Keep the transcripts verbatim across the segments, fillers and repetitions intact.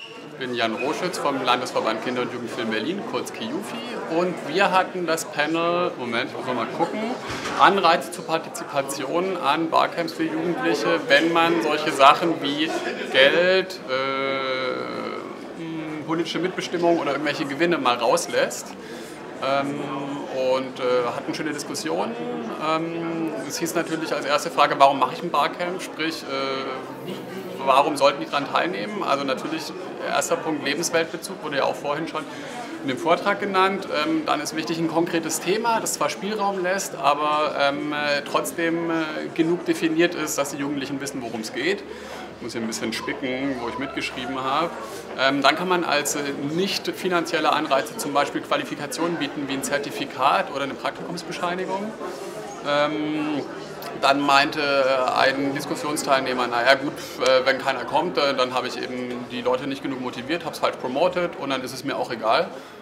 Ich bin Jan Roschütz vom Landesverband Kinder- und Jugendfilm Berlin, kurz KIUFI. Und wir hatten das Panel, Moment, muss man mal gucken, Anreize zur Partizipation an Barcamps für Jugendliche, wenn man solche Sachen wie Geld, äh, politische Mitbestimmung oder irgendwelche Gewinne mal rauslässt. Ähm, und äh, hatten schöne Diskussionen. Ähm, es hieß natürlich als erste Frage, warum mache ich ein Barcamp? Sprich, äh, warum sollten die daran teilnehmen? Also natürlich, erster Punkt, Lebensweltbezug, wurde ja auch vorhin schon in dem Vortrag genannt. Ähm, dann ist wichtig ein konkretes Thema, das zwar Spielraum lässt, aber ähm, trotzdem äh, genug definiert ist, dass die Jugendlichen wissen, worum es geht. Ich muss hier ein bisschen spicken, wo ich mitgeschrieben habe. Ähm, dann kann man als äh, nicht finanzielle Anreize zum Beispiel Qualifikationen bieten, wie ein Zertifikat oder eine Praktikumsbescheinigung. Ähm, Dann meinte ein Diskussionsteilnehmer, naja gut, wenn keiner kommt, dann habe ich eben die Leute nicht genug motiviert, habe es falsch promotet und dann ist es mir auch egal.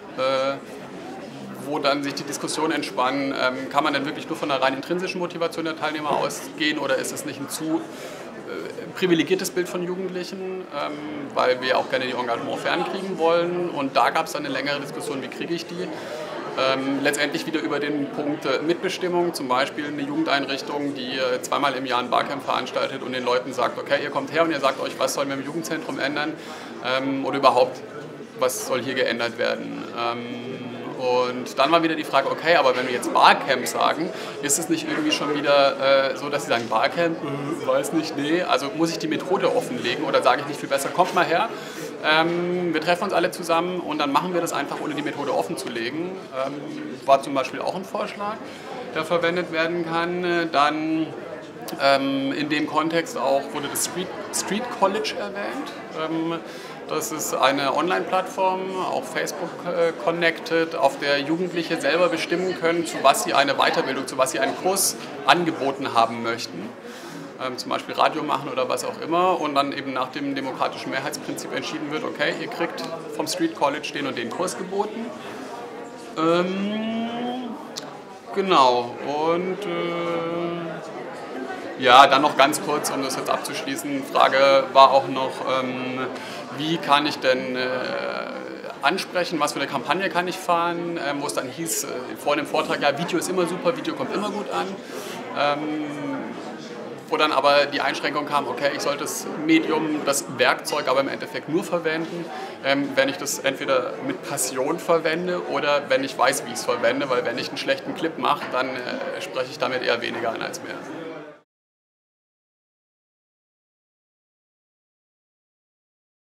Wo dann sich die Diskussion entspannen, kann man denn wirklich nur von einer rein intrinsischen Motivation der Teilnehmer ausgehen oder ist es nicht ein zu privilegiertes Bild von Jugendlichen, weil wir auch gerne die Engagement fernkriegen wollen und da gab es dann eine längere Diskussion, wie kriege ich die. Ähm, letztendlich wieder über den Punkt äh, Mitbestimmung, zum Beispiel eine Jugendeinrichtung, die äh, zweimal im Jahr ein Barcamp veranstaltet und den Leuten sagt, okay, ihr kommt her und ihr sagt euch, was sollen wir im Jugendzentrum ändern ähm, oder überhaupt, was soll hier geändert werden. Ähm, und dann war wieder die Frage, okay, aber wenn wir jetzt Barcamp sagen, ist es nicht irgendwie schon wieder äh, so, dass sie sagen, Barcamp, äh, weiß nicht, nee, also muss ich die Methode offenlegen oder sage ich nicht viel besser, kommt mal her. Ähm, wir treffen uns alle zusammen und dann machen wir das einfach, ohne die Methode offen zu legen. Ähm, war zum Beispiel auch ein Vorschlag, der verwendet werden kann. Dann ähm, in dem Kontext auch wurde das Street, Street College erwähnt. Ähm, das ist eine Online-Plattform, auch Facebook äh, connected, auf der Jugendliche selber bestimmen können, zu was sie eine Weiterbildung, zu was sie einen Kurs angeboten haben möchten. Ähm, zum Beispiel Radio machen oder was auch immer und dann eben nach dem demokratischen Mehrheitsprinzip entschieden wird, okay, ihr kriegt vom Street College den und den Kurs geboten. Ähm, genau, und äh, ja, dann noch ganz kurz, um das jetzt abzuschließen, Frage war auch noch, ähm, wie kann ich denn äh, ansprechen, was für eine Kampagne kann ich fahren, ähm, wo es dann hieß, äh, vor dem Vortrag, ja, Video ist immer super, Video kommt immer gut an. Ähm, Wo dann aber die Einschränkung kam, okay, ich sollte das Medium, das Werkzeug aber im Endeffekt nur verwenden, ähm, wenn ich das entweder mit Passion verwende oder wenn ich weiß, wie ich es verwende, weil wenn ich einen schlechten Clip mache, dann äh, spreche ich damit eher weniger an als mehr.